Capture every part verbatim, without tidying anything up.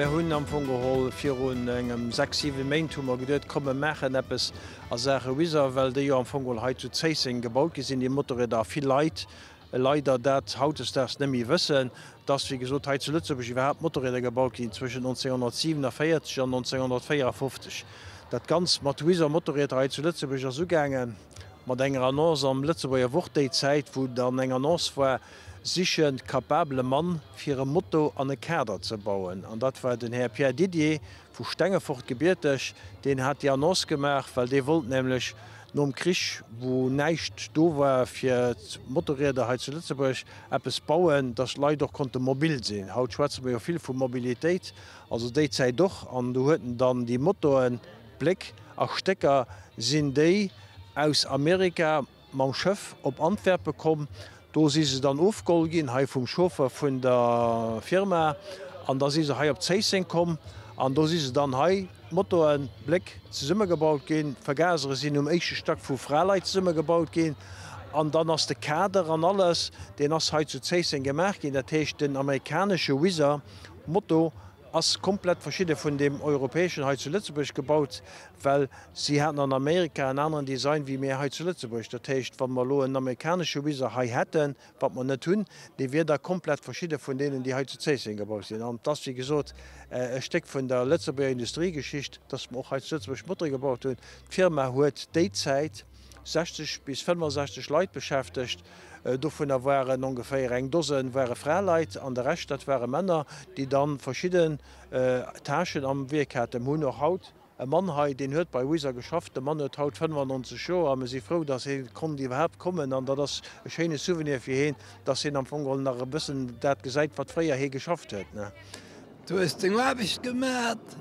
Wir hunn am vun geholl fir hun engem sexive Maintummer gedeet komme Mächen Appppes a Sache Wiser, well déi am Fogel heit zu Zeising gebaut gesinn die Motorräder viel Leiit. Leider dat hautes ders nemmi wëssen, dats wie gesot heit zu Lützeburg iwwer Motorräder gebaut gin zwischen neunzehnhundertsiebenundvierzig und neunzehnhundertvierundfünfzig. Dat ganz mat Wiser Motorräder heit zu Lützeburger sogängen, mat enger Annonce am Lützeburger Wuchtdéiäit, wo dann eng Annonce war, sichchen kapable Mann fir e Motto an e Käder ze bauen. An dat war den Herr Pierre Didier vu Stengefurt gebiertech, den hat die Annonce gemacht, weil de wollt nämlich nom Krich, wo neicht do war fir Motorräder he zu Lützeburg Appppes bauen, dat Leiit doch konnte mobil sinn. Haut Schweze jo viel vu Mobilitéit, also déit sei doch an du hueten dann die Motoren Blick ach Stecker sinn déi aus Amerika mam Schëff op Antwerpe kom. Do si se dann ofgol gin hai vum Schofer vun der Firma, an da si se hai op Zeising kom, an do si se dann hai Motoren Blick ze Summe gebaut gin, Vergasere sinn um eiche Sta vu Freileit Summe gebaut gin, an dann ass de Kader an alles, den ass heit zu Zeising gemerk gin, dat heecht den amerikanische Wiser Motto ass komplett verschieden vun dem europäesschen Heit zu Lützeburg gebaut, weil sie hat an Amerika en anderen Design wie mir Heit zu Lützeburg. Dat heißt, wann man lo en amerikanische Wiser hai hätten, wat man net tun, die wir da komplett verschieden von denen, die Heit zu Zeising gebaut sind. Und das wie gesot äh, e Steck von der Lützeburger Industriegeschichte, dass man auch Heit zu Lützeburg Motor gebaut hun. Die Firma huet déiäit sechzig bis fünfundsechzig Leiit beschäftigt. Davon waren ungefähr eng Dosen waren Freileit, an der Rest dat waren Männer, die dann verschieden äh, Taschen am Weg hatten. Hun noch haut. Ein Mann hat den huet bei Wiser geschafft. Der Mann hat haut fünfundneunzig Jahre, aber sie froh, dass er kon die überhaupt kommen, an das ein schönes Souvenir für ihn, dass er am Fongol nach ein bisschen dat gesagt, was früher hier geschafft hat. Ne? Du hast den hab ich gemerkt,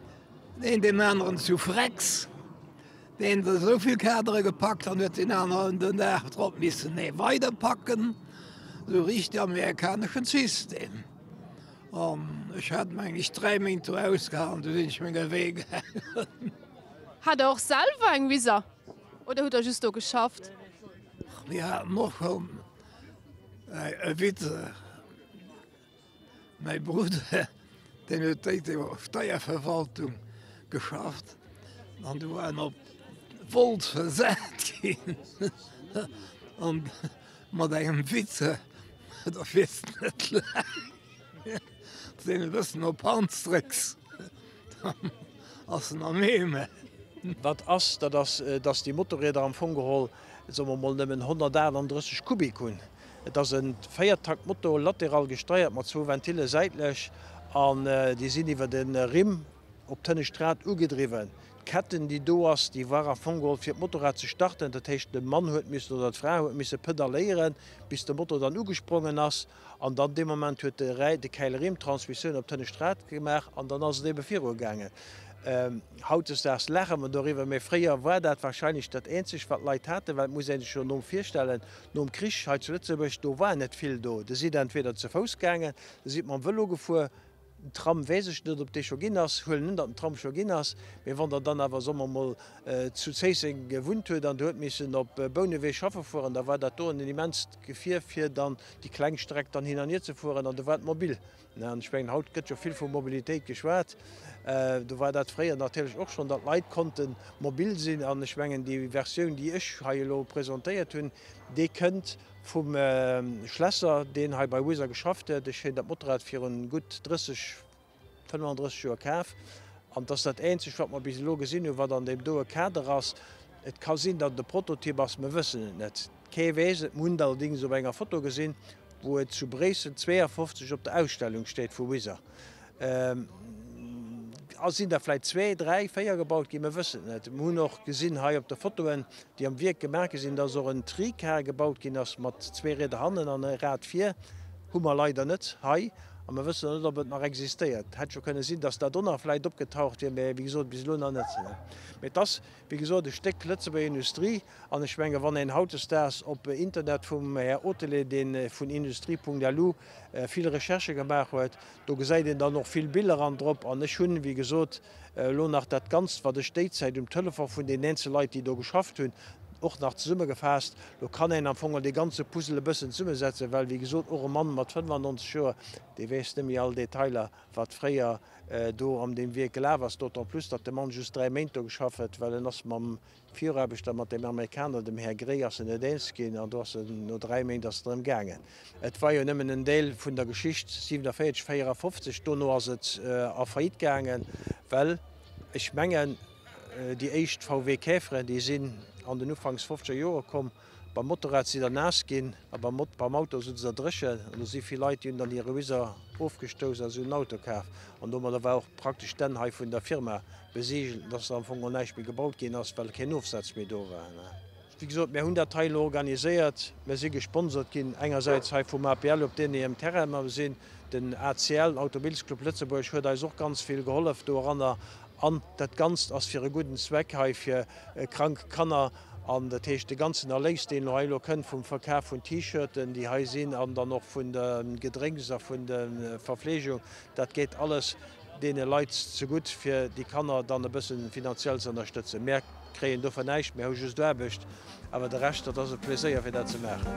den dem anderen zu Frex. Den der soviel Kädere gepackt an den anderen den Ertrop miss nee weiterpacken, so riecht der amerikanischen System. Um, ich hatte eigentlich drei Minuten ausgehauen, du sind ich mir Wege. Hat er auch selber ein Visa? Oder hat er just so geschafft? Wir hatten noch um, äh, ein Witze. Mein Bruder, den hat die Steuerverwaltung geschafft. Und du waren op Volt versät gin an mat engem Witze der fest net wëssen op Panstrecks ass en Armeeme. Dat ass dats die Motorräder am Fogeholl moll nëmmen hundertdreißig Kubik hunn. Et ass en Feiertaktmotto lateral gesteuert mat zo Ventile seitlech an äh, die sinn iwwer den Rimm op tënne Straat ugedriwen. Ketten, die do ass, die war a Fogol fir d Motorrad ze starten, dat hecht de Mann huet mis oder dat Frau huet misse pedalieren, bis de Motor dann ugesprungen ass, an dann de moment huet de Rei de Keilerimtransmissioun op tënne Straat gemer, an dann ass de befir gange. Ähm, Haut es ders lächer, man doiwwer méi fréier war dat wahrscheinlich dat enzig wat Leiit hatte, weil muss sich schon nom firstellen, nom Krich heit zu Lützeburg, do war net vill do. De si entweder ze Fous gange, da sieht man wëllo gefuer, Tram wéisech net op déi Choginnners, hullen dat Tram Choginnners, méi wann der dann awer sommer mal äh, zu Zeising gewunt huet, dann huet missen op äh, Bounewéi schaffe fuhren, da war dat do en immens Gefir fir dann die Kleinstreck dann hinaniert ze fuhren, an de wat mobil. Spengen haut gëtt jo vill vu Mobilitéit geschwert. Äh, du war dat fréier natürlich och schon, dat Leiit konnten mobil sinn an Schwengen die Verioun, die ech hailo präsentéiert hunn, déi kënnt vum äh, Schlässer, den ha bei Wiser geschafft hat, ich dat Motorrad fir un gut dreißig fünfunddreißig Joer Käf. An dats dat einzig wat man bis lo gesinn, wat an dem doe Käder ass, et kann sinn, dat de Prototyp ass me wëssen net. Kewees et Mundal Ding so enger Foto gesinn, wo et zu Bresen zweiundfünfzig op der Ausstellung steht vu Wiser. Ähm, Als sind derläit zwei, drei Féier gebaut gi me wëssen net. Mo noch gesinn hai op der Fotoen, die am Wirk gemerke sinn, dat so een Trick her gebaut gin ass mat zwe Räder handen an e Rad vier, hummer leider net hai. Am wëssen net op et noch existiert. Hät jo kënne sinn, dats der Donnerläit opgetaucht wie méi wie gesot bis Lunner net. Met das wie gesot de Steck Lützeburger Industrie an e Schwenge wann en Hautesters op Internet vum Herr Otele den vun Industrie Punkt D L äh, viel Recherche gemacht huet. Do gesäit den dann noch viel Bilder an Drpp an ech hunn wie gesot äh, lo nach dat ganz war de Steitzeit um Tëllefer vun den Nenze Leiit, die do geschafft hunn. auch nach Summe gefasst. Du kann en am Fogel die ganze Puzzle bëssen Summe setzen, weil wie gesot eure Mann mat fünfundneunzig Joer, die wees nimi all Detailer wat fréier äh, do am dem Weg gelä was dort an plus, dat de Mann just drei Mento geschaffet, weil en ass mam Vierbecht mat dem Amerikaner dem Herr Gréers in Dens gin an dats no drei Meters drin gangen. Et war jo ja nëmmen en Deel vun der Geschicht siebenundvierzig vierundfünfzig Donno ass et äh, a Fait gangen, well ich menggen äh, die echt V W Käfre, die sinn an den Ufangs fünfziger Joer kom, beim Motorrad si der nass ginn, aber beim Auto so der Drche und si viel Leiit hun an ihre Wiser aufgestos as un Auto kaf. An do da war auch praktisch den ha vun der Firma besiegelt, dats am vu neich gebaut gin ass well ken Aufsatz mit do war. Wie gesagt, mir hundert Teile organisiert, mir si gesponsert gin engerseits ha vum A P L op den em Terra sinn, den A C L Automobilclub Lützeburg huet auch ganz viel geholf do an an dat ganz ass fir e guten Zweck ha fir äh, krank Kanner an der Teech de ganzen erlegst den Eilo kënnt vum Verkehr vun T-Shirten, die ha sinn an dann noch vun den Gedrinkser vun der Verpflegung. Dat geht alles dee Leiit zu gut fir die Kanner dann e bëssen finanziell zu unterstützen. Mehr kreen do verneicht mé just derbecht, aber der recht dat as e Pläéier fir dat ze machen.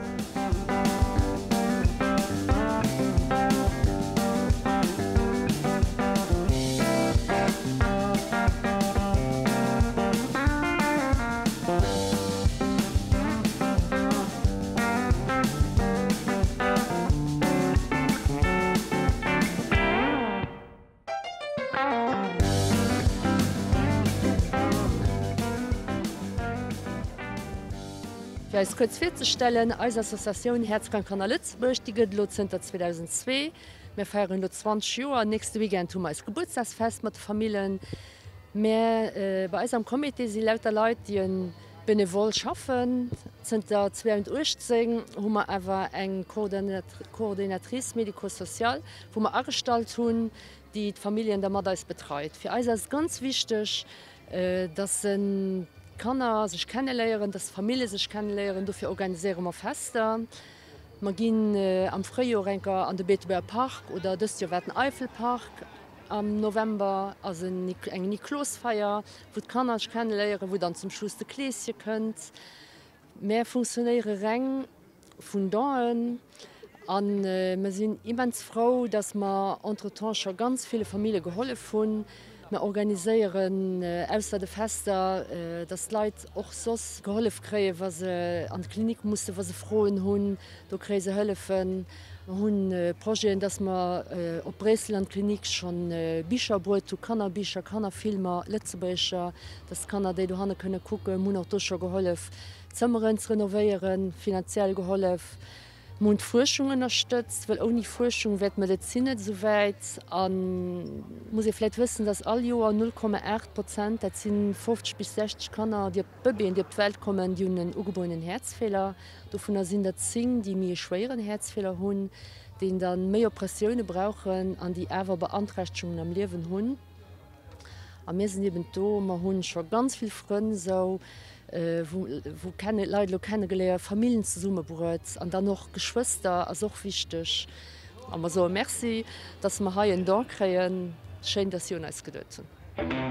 Als kurz vorzustellen, als Assoziation Herzkrank-Kanner Lützburg, die geht los seit zweitausendzwei. Wir feiern noch zwanzig Jahre. Nächste Weekend haben wir als Geburtstagsfest mit Familien. Wir, äh, bei unserem Komitee sind lauter Leute, die ein Benevol schaffen. Sind da zweitausendachtzehn haben wir aber eine Koordinat Koordinatrice medikosozial, wo wir angestellt haben, die die Familien der Mutter betreut. Für uns ist es ganz wichtig, äh, dass ein Kanner sich kennenlernen, dass Familie sich kennenlernen, dafür organisieren wir Feste. Wir gehen äh, am Frühjahr an den Beetberger Park oder das Jahr den Eifelpark am November, also eine Niklosfeier, wo die Kanner sich kennenlernen, wo dann zum Schluss die Gläschen könnt. Mehr funktionäre Ränge von da an. Äh, wir sind immens froh, dass wir entre-temps schon ganz viele Familien geholfen haben. Wir organisieren äh, ausser de Fester, äh, dass Leiit och sos geholf kree, was se an die Klinik musste, was se froen hunn, do kree se hëllefen, hunn äh, Proen, dats ma äh, op Bresel an Klinik schon äh, Bicher brot, Kanner Bicher, Kanner Filmer, Lettzebecher, dat Kanner déi du hanne kënne kucke, Mun auch docher geholf, Zëmmeren ze renovéieren, finanziell geholf. Mund Forschung unterstützt, weil ohne Forschung wird Medizin nicht so weit. An muss ich vielleicht wissen, dass all Jahr null Komma acht Prozent, das sind fünfzig bis sechzig Kanner, die Baby in die Welt kommen, die einen ungeborenen Herzfehler. Davon sind das zehn, die mehr schweren Herzfehler haben, die dann mehr Operationen brauchen, an die aber Beeinträchtigungen am Leben haben. Und wir sind eben da, wir haben schon ganz viele Freunde, so, Äh, wo, wo keine Leute kennengelernt, Familien zusammengebracht und dann noch Geschwister, also auch wichtig. Aber so, merci, dass wir hier da kriegen. Schön, dass Sie uns geduldet haben.